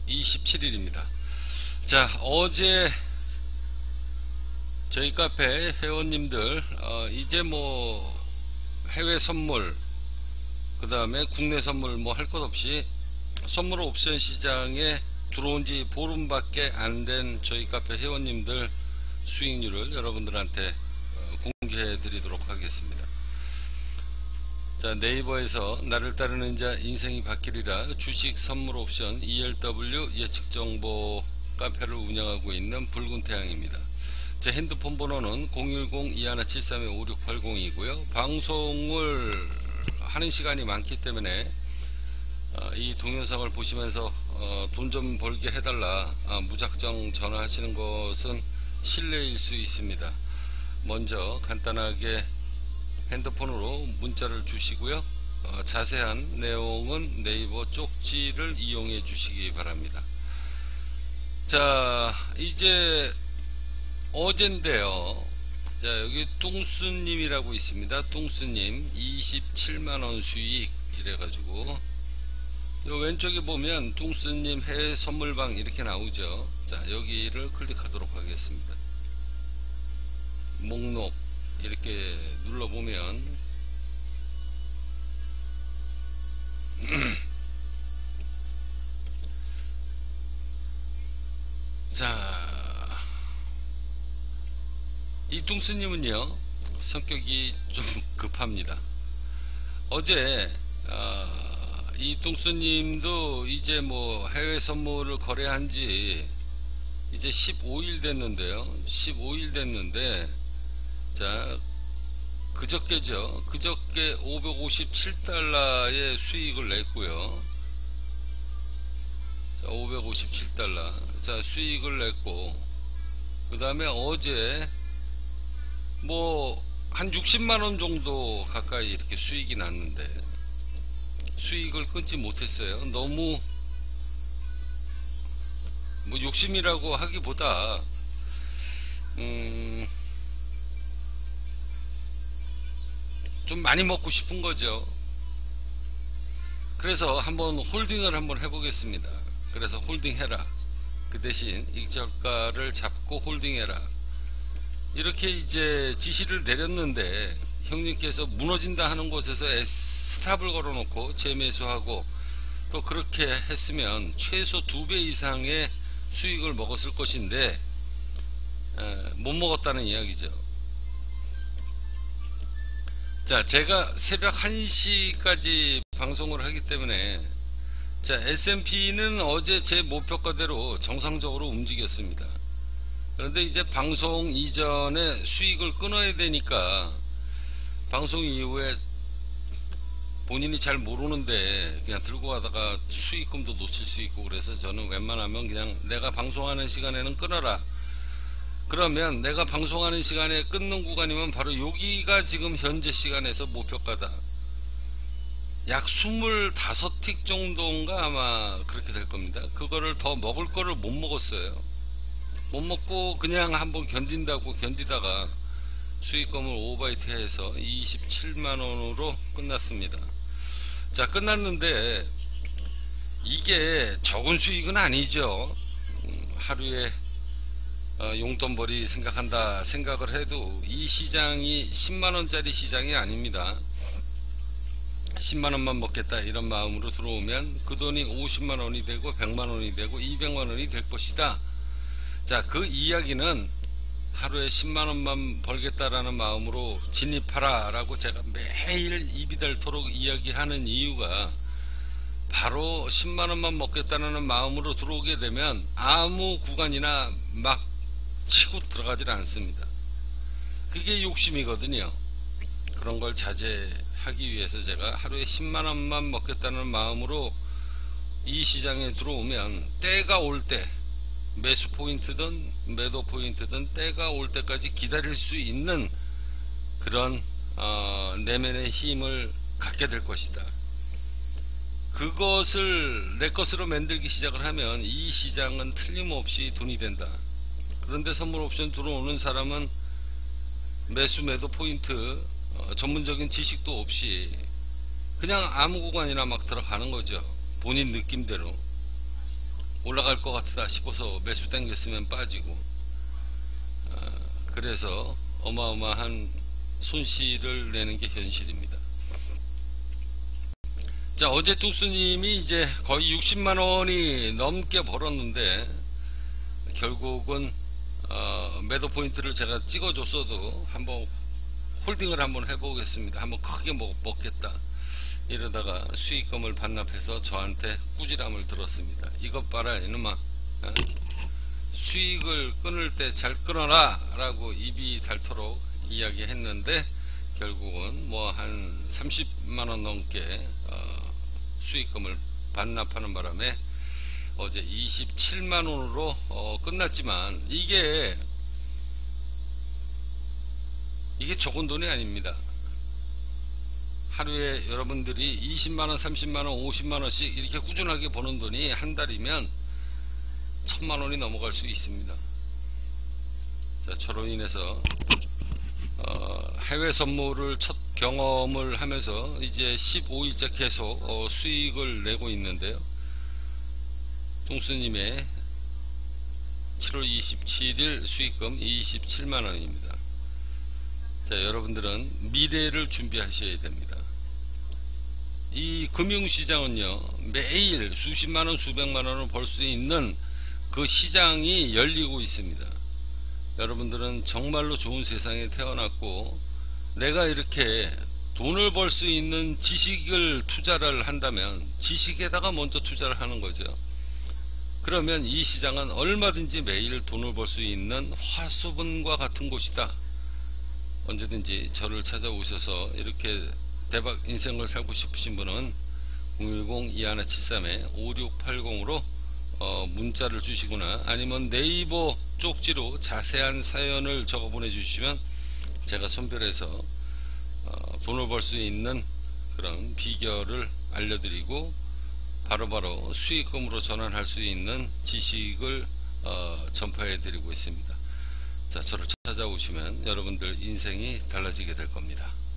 27일입니다. 자, 어제 저희 카페 회원님들 이제 뭐 해외 선물 그 다음에 국내 선물 뭐 할 것 없이 선물 옵션 시장에 들어온 지 보름밖에 안 된 저희 카페 회원님들 수익률을 여러분들한테 공개해 드리도록 하겠습니다. 자, 네이버에서 나를 따르는 자 인생이 바뀌리라 주식 선물 옵션 ELW 예측 정보 카페를 운영하고 있는 붉은 태양입니다. 제 핸드폰 번호는 010-2173-5680이고요. 방송을 하는 시간이 많기 때문에 이 동영상을 보시면서 돈 좀 벌게 해달라 무작정 전화하시는 것은 실례일 수 있습니다. 먼저 간단하게 핸드폰으로 문자를 주시고요. 자세한 내용은 네이버 쪽지를 이용해 주시기 바랍니다. 자, 이제 어젠데요. 자, 여기 뚱수님이라고 있습니다. 뚱수님 27만원 수익 이래가지고 요 왼쪽에 보면 뚱수님 해외 선물방 이렇게 나오죠. 자, 여기를 클릭하도록 하겠습니다. 목록 이렇게 눌러보면 자, 이 뚱스님은요 성격이 좀 급합니다. 어제 이 뚱스님도 이제 뭐 해외 선물을 거래한지 이제 15일 됐는데요. 15일 됐는데 자, 그저께죠. 그저께 557달러의 수익을 냈고요. 자, 557달러. 자, 수익을 냈고, 그 다음에 어제 뭐 한 60만원 정도 가까이 이렇게 수익이 났는데 수익을 끊지 못했어요. 너무 뭐 욕심이라고 하기보다 좀 많이 먹고 싶은 거죠. 그래서 한번 홀딩을 한번 해보겠습니다. 그래서 홀딩해라. 그 대신 익절가를 잡고 홀딩해라. 이렇게 이제 지시를 내렸는데 형님께서 무너진다 하는 곳에서 스탑을 걸어놓고 재매수하고 또 그렇게 했으면 최소 2배 이상의 수익을 먹었을 것인데 못 먹었다는 이야기죠. 자, 제가 새벽 1시까지 방송을 하기 때문에 자, S&P는 어제 제 목표가대로 정상적으로 움직였습니다. 그런데 이제 방송 이전에 수익을 끊어야 되니까 방송 이후에 본인이 잘 모르는데 그냥 들고 가다가 수익금도 놓칠 수 있고 그래서 저는 웬만하면 그냥 내가 방송하는 시간에는 끊어라. 그러면 내가 방송하는 시간에 끊는 구간이면 바로 여기가 지금 현재 시간에서 목표가다. 약 25틱 정도인가 아마 그렇게 될 겁니다. 그거를 더 먹을 거를 못 먹었어요. 못 먹고 그냥 한번 견디다가 수익금을 오버바이트 해서 27만원으로 끝났습니다. 자, 끝났는데 이게 적은 수익은 아니죠. 하루에 용돈벌이 생각을 해도 이 시장이 10만원짜리 시장이 아닙니다. 10만원만 먹겠다 이런 마음으로 들어오면 그 돈이 50만원이 되고 100만원이 되고 200만원이 될 것이다. 자, 그 이야기는 하루에 10만원만 벌겠다라는 마음으로 진입하라 라고 제가 매일 입이 닳도록 이야기하는 이유가 바로 10만원만 먹겠다는 마음으로 들어오게 되면 아무 구간이나 막 치고 들어가질 않습니다. 그게 욕심이거든요. 그런 걸 자제하기 위해서 제가 하루에 10만원만 먹겠다는 마음으로 이 시장에 들어오면 때가 올 때 매수 포인트든 매도 포인트든 때가 올 때까지 기다릴 수 있는 그런 내면의 힘을 갖게 될 것이다. 그것을 내 것으로 만들기 시작을 하면 이 시장은 틀림없이 돈이 된다. 그런데 선물 옵션 들어오는 사람은 매수 매도 포인트 전문적인 지식도 없이 그냥 아무 구간이나 막 들어가는 거죠. 본인 느낌대로. 올라갈 것 같다 싶어서 매수 당겼으면 빠지고, 그래서 어마어마한 손실을 내는 게 현실입니다. 자, 어제 뚱수님이 이제 거의 60만원이 넘게 벌었는데, 결국은 매도 포인트를 제가 찍어줬어도 한번 홀딩을 한번 해보겠습니다. 한번 크게 먹겠다 이러다가 수익금을 반납해서 저한테 꾸지람을 들었습니다. 이것 봐라 이놈아, 수익을 끊을 때 잘 끊어라 라고 입이 닳도록 이야기했는데, 결국은 뭐 한 30만원 넘게 수익금을 반납하는 바람에 어제 27만원으로 끝났지만, 이게 적은 돈이 아닙니다. 하루에 여러분들이 20만원, 30만원, 50만원씩 이렇게 꾸준하게 버는 돈이 한 달이면 1000만원이 넘어갈 수 있습니다. 자, 저로 인해서 해외 선물을 첫 경험을 하면서 이제 15일째 계속 수익을 내고 있는데요. 뚱수님의 7월 27일 수익금 27만원입니다. 자, 여러분들은 미래를 준비하셔야 됩니다. 이 금융시장은요, 매일 수십만원, 수백만원을 벌 수 있는 그 시장이 열리고 있습니다. 여러분들은 정말로 좋은 세상에 태어났고, 내가 이렇게 돈을 벌 수 있는 지식을 투자를 한다면 지식에다가 먼저 투자를 하는 거죠. 그러면 이 시장은 얼마든지 매일 돈을 벌 수 있는 화수분과 같은 곳이다. 언제든지 저를 찾아오셔서 이렇게 대박 인생을 살고 싶으신 분은 010-2173-5680으로 문자를 주시거나, 아니면 네이버 쪽지로 자세한 사연을 적어 보내주시면 제가 선별해서 돈을 벌 수 있는 그런 비결을 알려드리고 바로바로 수익금으로 전환할 수 있는 지식을 전파해 드리고 있습니다. 자, 저를 찾아오시면 여러분들 인생이 달라지게 될 겁니다.